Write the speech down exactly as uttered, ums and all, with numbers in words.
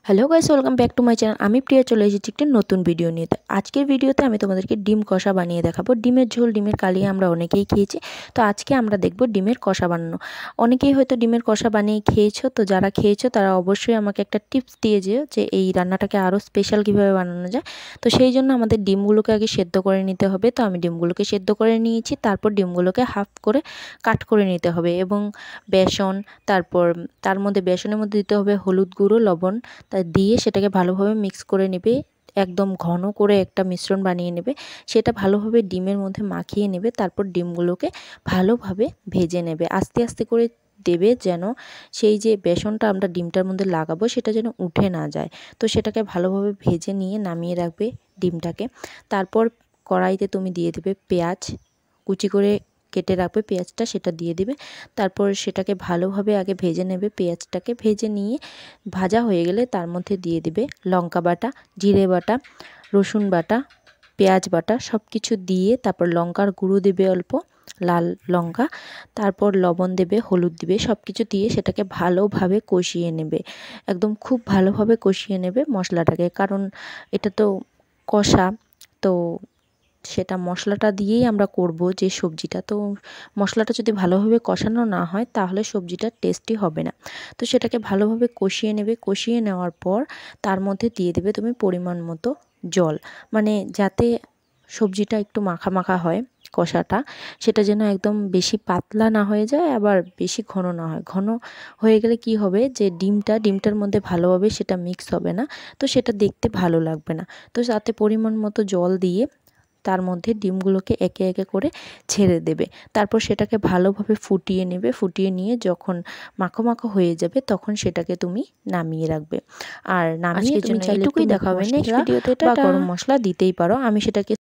Hello guys, welcome back to my channel. আমি প্রিয়া চলে এসেছি একটি নতুন ভিডিও নিয়ে। তো আজকের ভিডিওতে আমি তোমাদেরকে ডিম কষা বানিয়ে দেখাবো। ডিমের ঝোল, ডিমের কালিয়া আমরা অনেকেই খেয়েছি। তো আজকে আমরা দেখব ডিমের কষা বানানো। অনেকেই হয়তো ডিমের কষা বানিয়ে খেয়েছো, তো যারা খেয়েছো তারা অবশ্যই আমাকে একটা টিপস দিয়ে যেও যে এই রান্নাটাকে আরও স্পেশাল কীভাবে বানানো যায়। তো সেই জন্য আমাদের ডিমগুলোকে আগে সেদ্ধ করে নিতে হবে। তো আমি ডিমগুলোকে সেদ্ধ করে নিয়েছি, তারপর ডিমগুলোকে হাফ করে কাট করে নিতে হবে এবং বেসন, তারপর তার মধ্যে বেসনের মধ্যে দিতে হবে হলুদ গুঁড়ো, লবণ, তা দিয়ে সেটাকে ভালোভাবে মিক্স করে নেবে। একদম ঘন করে একটা মিশ্রণ বানিয়ে নেবে, সেটা ভালোভাবে ডিমের মধ্যে মাখিয়ে নেবে। তারপর ডিমগুলোকে ভালোভাবে ভেজে নেবে, আস্তে আস্তে করে দেবে, যেন সেই যে বেসনটা আমরা ডিমটার মধ্যে লাগাবো সেটা যেন উঠে না যায়। তো সেটাকে ভালোভাবে ভেজে নিয়ে নামিয়ে রাখবে ডিমটাকে। তারপর কড়াইতে তুমি দিয়ে দেবে পেঁয়াজ, কুচি করে কেটে রাখবে পেঁয়াজটা, সেটা দিয়ে দিবে। তারপর সেটাকে ভালোভাবে আগে ভেজে নেবে। পেঁয়াজটাকে ভেজে নিয়ে ভাজা হয়ে গেলে তার মধ্যে দিয়ে দিবে লঙ্কা বাটা, জিরে বাটা, রসুন বাটা, পেঁয়াজ বাটা, সব কিছু দিয়ে তারপর লঙ্কার গুঁড়ো দেবে অল্প, লাল লঙ্কা, তারপর লবণ দেবে, হলুদ দিবে, সব কিছু দিয়ে সেটাকে ভালোভাবে কষিয়ে নেবে। একদম খুব ভালোভাবে কষিয়ে নেবে মশলাটাকে, কারণ এটা তো কষা, তো সেটা মশলাটা দিয়েই আমরা করব যে সবজিটা। তো মশলাটা যদি ভালোভাবে কষানো না হয় তাহলে সবজিটা টেস্টি হবে না। তো সেটাকে ভালোভাবে কষিয়ে নেবে। কষিয়ে নেওয়ার পর তার মধ্যে দিয়ে দেবে তুমি পরিমাণ মতো জল, মানে যাতে সবজিটা একটু মাখা মাখা হয় কষাটা, সেটা যেন একদম বেশি পাতলা না হয়ে যায়, আবার বেশি ঘন না হয়। ঘন হয়ে গেলে কি হবে যে ডিমটা ডিমটার মধ্যে ভালোভাবে সেটা মিক্স হবে না, তো সেটা দেখতে ভালো লাগবে না। তো তাতে পরিমাণ মতো জল দিয়ে তার মধ্যে ডিমগুলোকে একে একে করে ছেড়ে দেবে। তারপর সেটাকে ভালোভাবে ফুটিয়ে নেবে। ফুটিয়ে নিয়ে যখন মাখো মাখো হয়ে যাবে তখন সেটাকে তুমি নামিয়ে রাখবে। আর নামিয়ে তুমি চাইলে একটু দেখাবে নেক্সট ভিডিওতে এটা গরম মশলা দিতেই পারো। আমি সেটাকে